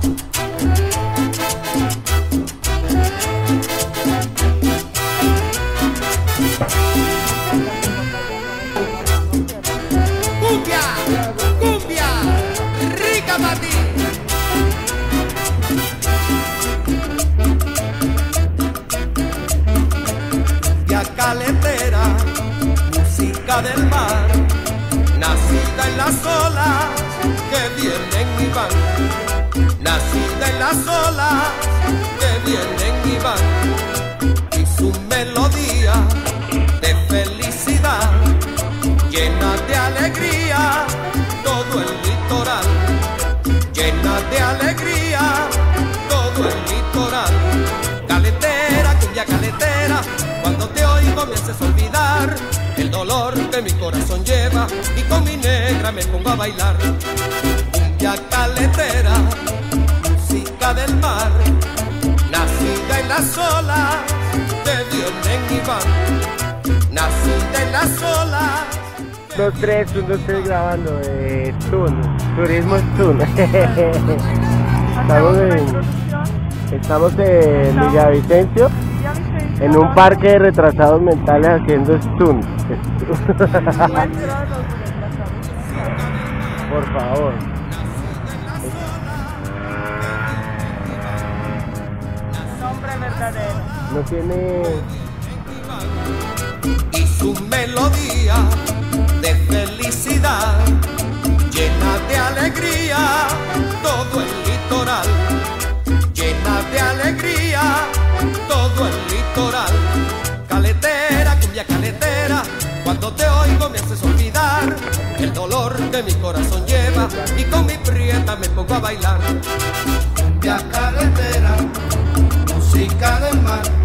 Cumbia, rica para ti. Cumbia caletera, música del mar, nacida en las olas que vienen y van, nacida en las olas que vienen y van, y su melodía de felicidad llena de alegría todo el litoral, llena de alegría todo el litoral. Caletera, cumbia caletera, cuando te oigo me haces olvidar el dolor que mi corazón lleva y con mi negra me pongo a bailar. Cumbia caletera, música del mar, nacida en las olas que vienen y van, nacida en las olas. 2, 3, 1, 2, 3 grabando, Stun, Turismo Stun. Estamos en Villavicencio, en un parque de retrasados mentales haciendo Stun. Por favor. Nombre verdadero. No tiene... Y su melodía de felicidad llena de alegría todo el litoral, llena de alegría todo el litoral. Caletera, cumbia caletera, cuando te oigo me haces olvidar el dolor que mi corazón lleva y con mi prieta me pongo a bailar. Cumbia caletera, música del mar,